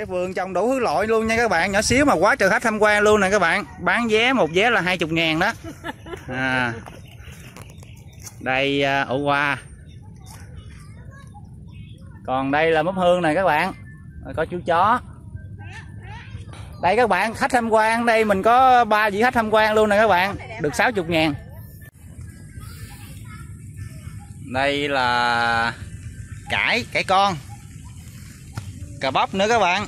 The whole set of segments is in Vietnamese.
Cái vườn trồng đủ thứ loại luôn nha các bạn, nhỏ xíu mà quá trời khách tham quan luôn nè các bạn. Bán vé một vé là 20.000 đó. Đây ổ hoa. Còn đây là mướp hương này các bạn. Có chú chó. Đây các bạn, khách tham quan đây mình có 3 vị khách tham quan luôn nè các bạn, được 60.000. Đây là cải con, cà bắp nữa các bạn.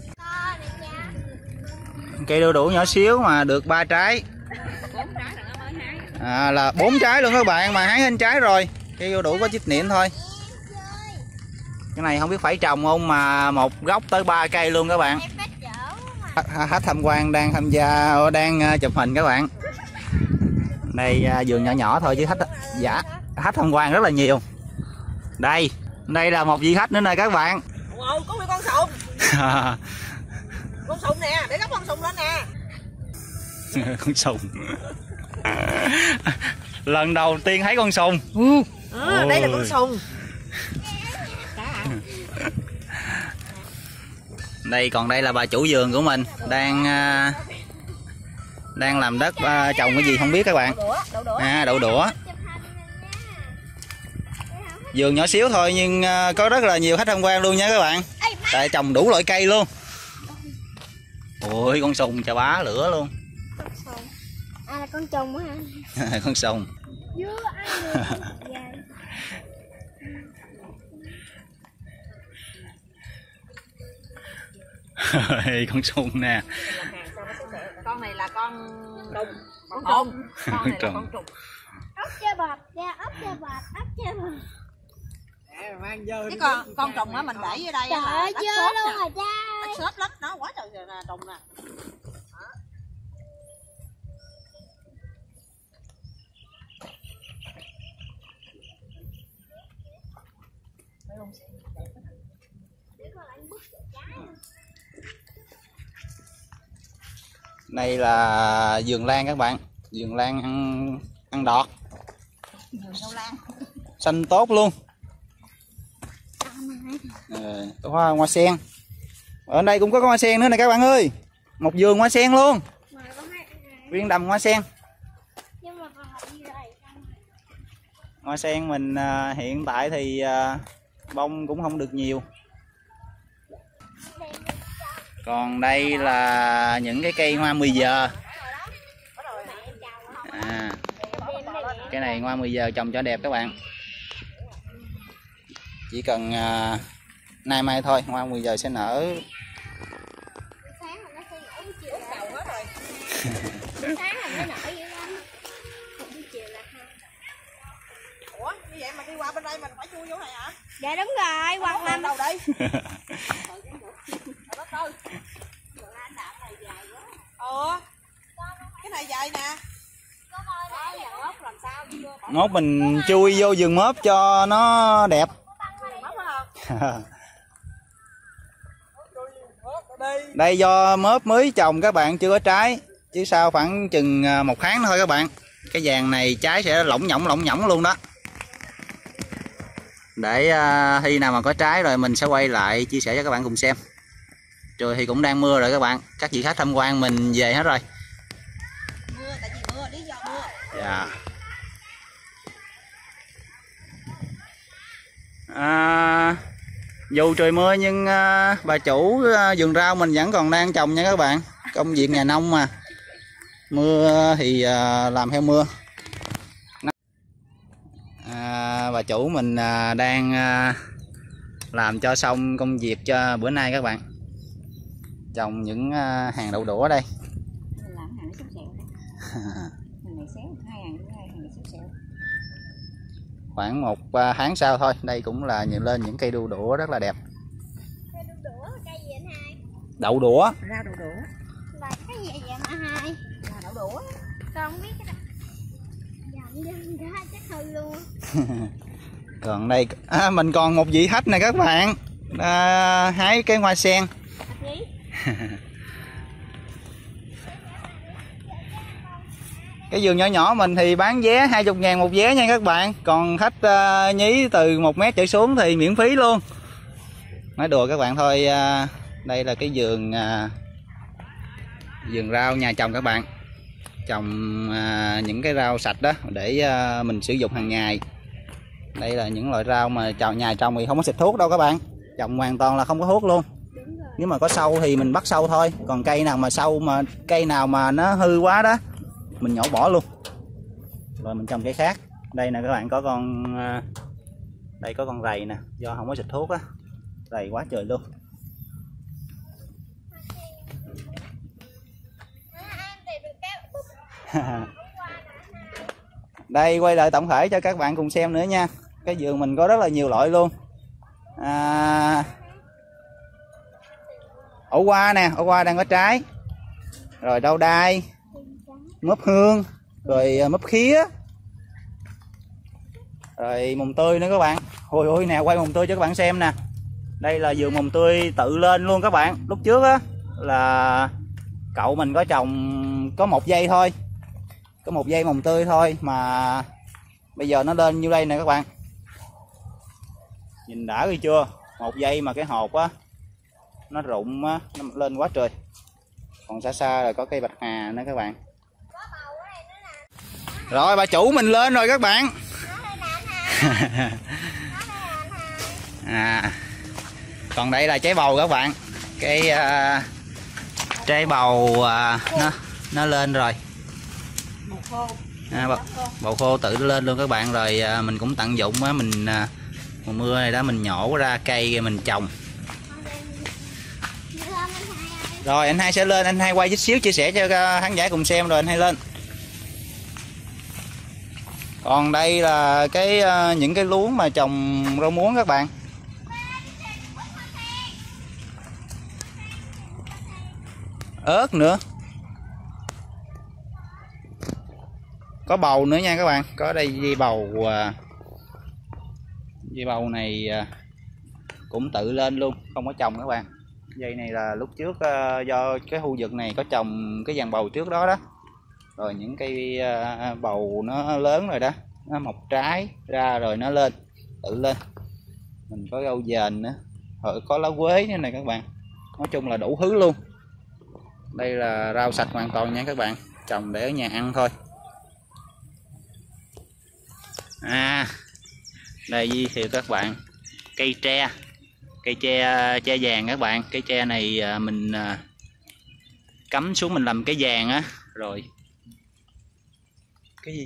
Cây đu đủ nhỏ xíu mà được 3 trái. Là 4 trái luôn các bạn, mà hái hết trái rồi. Cây đu đủ có chích niệm thôi. Cái này không biết phải trồng không mà một gốc tới 3 cây luôn các bạn. Khách tham quan đang tham gia, đang chụp hình các bạn. Đây vườn nhỏ nhỏ thôi chứ khách tham quan rất là nhiều. Đây là một vị khách nữa nè các bạn. Ồ, có nguyên con sùng. Con sùng nè, để gấp con sùng lên nè. Con sùng. Lần đầu tiên thấy con sùng. Đây là con sùng. Đây là bà chủ vườn của mình đang làm đất trồng cái gì không biết các bạn. Đậu đũa. Vườn nhỏ xíu thôi nhưng có rất là nhiều khách tham quan luôn nha các bạn. Tại trồng đủ loại cây luôn. Ôi con sùng chà bá lửa luôn. Là con trùng hả? Con sùng. Con sùng nè. Con này là con đùng. Con này là con trùng. Ốc chơi bọt, ốc chơi bọt, ốc chơi bọt. Cái con trùng á mình để ở đây trời là đất xốp luôn rồi cha. Đất xốp lắm, nó quá trời trùng nè. Đây là vườn lan các bạn, vườn lan ăn đọt, xanh tốt luôn. Có hoa sen, ở đây cũng có hoa sen nữa này các bạn ơi, một vườn hoa sen luôn, nguyên đầm hoa sen. Hoa sen mình hiện tại thì bông cũng không được nhiều. Còn đây là những cái cây hoa 10 giờ. Cái này hoa 10 giờ trồng cho đẹp các bạn. Chỉ cần nay mai thôi, hoa 10 giờ sẽ nở. Ủa, như vậy mà đi qua bên đây mình phải chui vô này hả? Dạ đúng rồi, hoặc là đâu đây? Cái này dài nè. Mốt mình chui vô vườn mớp cho nó đẹp. Đây do mớp mới trồng các bạn, chưa có trái, chứ sau khoảng chừng 1 tháng thôi các bạn. Cái vàng này trái sẽ lỏng nhỏng luôn đó. Để khi nào mà có trái rồi mình sẽ quay lại chia sẻ cho các bạn cùng xem. Trời thì cũng đang mưa rồi các bạn, các vị khách tham quan mình về hết rồi. Mưa, tại vì mưa, lý do mưa. Dạ. Dù trời mưa nhưng bà chủ vườn rau mình vẫn còn đang trồng nha các bạn. Công việc nhà nông mà. Mưa thì làm theo mưa. Bà chủ mình đang làm cho xong công việc cho bữa nay các bạn. Trồng những hàng đậu đũa đây. Làm hàng xéo xẹo đây. Hàng này xéo, hàng này xéo xẹo. Khoảng 1 tháng sau thôi, đây cũng là lên những cây đu đũa rất là đẹp. cây đu đũa, cây gì anh hai? Đậu đũa. Rau đậu đũa. Là cái gì vậy mà hai? Là đậu đũa. Con không biết cái đó. Dầm ra chắc hư luôn. Còn đây mình còn một vị khách này các bạn, hái cái hoa sen. Cái vườn nhỏ nhỏ mình thì bán vé 20.000 một vé nha các bạn. Còn khách nhí từ 1 mét trở xuống thì miễn phí luôn. Nói đùa các bạn thôi, Đây là cái vườn vườn rau nhà trồng các bạn, trồng những cái rau sạch đó để mình sử dụng hàng ngày. Đây là những loại rau mà nhà trồng thì không có xịt thuốc đâu các bạn, trồng hoàn toàn là không có thuốc luôn. Nếu mà có sâu thì mình bắt sâu thôi, còn cây nào mà sâu mà cây nào mà nó hư quá đó mình nhổ bỏ luôn, rồi mình trồng cây khác. Đây nè các bạn, có con đây có con rầy nè, do không có xịt thuốc á, rầy quá trời luôn. Đây quay lại tổng thể cho các bạn cùng xem nữa nha. Cái vườn mình có rất là nhiều loại luôn. Ổ qua nè, ổ qua đang có trái. Rồi đau đai, mướp hương, rồi mướp khía. Rồi mùng tươi nữa các bạn. Ôi ôi nè, quay mùng tươi cho các bạn xem nè. Đây là vườn mùng tươi tự lên luôn các bạn. Lúc trước á là cậu mình có trồng có 1 giây thôi, có 1 giây mồng tươi thôi mà bây giờ nó lên như đây nè các bạn, nhìn đã rồi chưa. 1 giây mà cái hột á nó rụng á, nó lên quá trời. Còn xa xa rồi có cây bạch hà nữa các bạn. Rồi bà chủ mình lên rồi các bạn. Còn đây là trái bầu các bạn, cái trái bầu nó lên rồi. Bầu khô tự nó lên luôn các bạn. Rồi mình cũng tận dụng á, mình mùa mưa này đó mình nhổ ra cây mình trồng. Rồi anh Hai sẽ lên, anh Hai quay chút xíu chia sẻ cho khán giả cùng xem rồi anh Hai lên. Còn đây là cái những cái luống mà trồng rau muống các bạn. Ớt nữa, có bầu nữa nha các bạn. Có đây dây bầu, dây bầu này cũng tự lên luôn, không có trồng các bạn. Dây này là lúc trước do cái khu vực này có trồng cái dàn bầu trước đó đó, rồi những cây bầu nó lớn rồi đó, nó mọc trái ra rồi nó lên, tự lên. Mình có rau dền nữa, rồi có lá quế nữa này các bạn. Nói chung là đủ thứ luôn. Đây là rau sạch hoàn toàn nha các bạn, trồng để ở nhà ăn thôi. Đây thì các bạn, cây tre, cây tre vàng các bạn. Cây tre này mình cắm xuống mình làm cái vàng á. Rồi cái gì?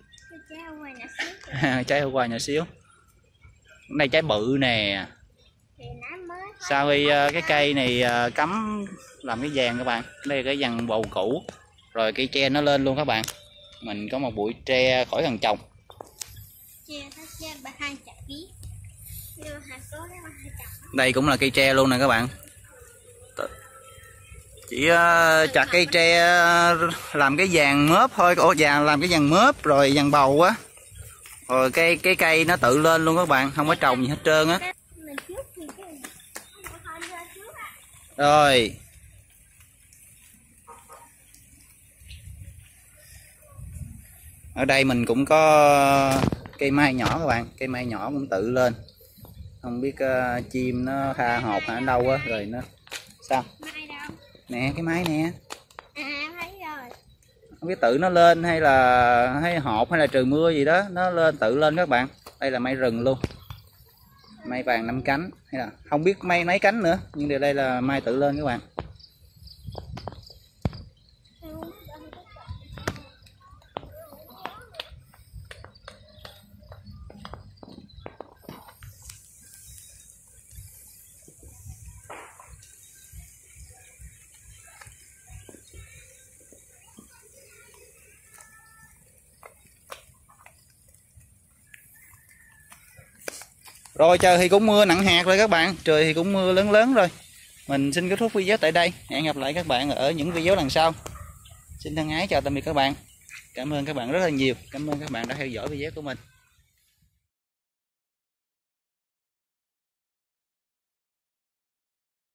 Trái hoa quả nhỏ xíu. Đây trái bự nè. Sau khi cái cây này cắm làm cái vàng các bạn. Đây là cái vàng bầu cũ. Rồi cây tre nó lên luôn các bạn. Mình có một bụi tre khỏi cần trồng. Đây cũng là cây tre luôn nè các bạn. Chỉ chặt cây tre làm cái vàng mớp thôi, làm cái vàng mớp rồi vàng bầu á. Rồi cái cây nó tự lên luôn các bạn, không có trồng gì hết trơn á. Rồi. Ở đây mình cũng có cây mai nhỏ các bạn, cây mai nhỏ cũng tự lên. Không biết chim nó tha hột ở đâu á, rồi nó sao? Nè cái máy nè. Thấy rồi. Không biết tự nó lên hay là hột hay là trời mưa gì đó, nó lên tự lên các bạn. Đây là mai rừng luôn. Mai vàng 5 cánh hay là không biết mai mấy cánh nữa, nhưng đây là mai tự lên các bạn. Rồi trời thì cũng mưa nặng hạt rồi các bạn, trời thì cũng mưa lớn lớn rồi. Mình xin kết thúc video tại đây. Hẹn gặp lại các bạn ở những video lần sau. Xin thân ái chào tạm biệt các bạn. Cảm ơn các bạn rất là nhiều. Cảm ơn các bạn đã theo dõi video của mình.